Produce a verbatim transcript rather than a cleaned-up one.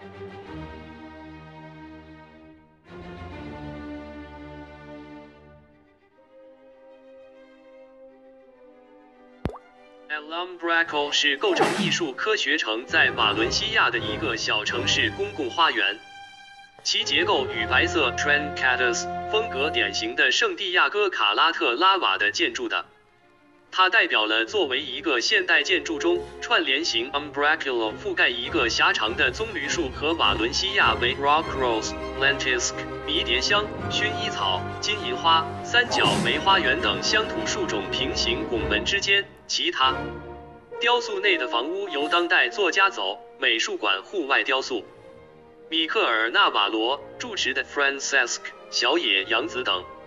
Alumbraco 是构成艺术科学城在瓦伦西亚的一个小城市公共花园，其结构与白色 Trencatas 风格典型的圣地亚哥卡拉特拉瓦的建筑的。它代表了作为一个现代建筑中串联型 umbraculo 覆盖一个狭长的棕榈树和瓦伦西亚为 rock rose、lentisk 迷迭香、薰衣草、金银花、三角梅花园等乡土树种平行拱门之间。其他雕塑内的房屋由当代作家走美术馆户外雕塑。米克尔·纳瓦罗住持的 Francesc 小野洋子等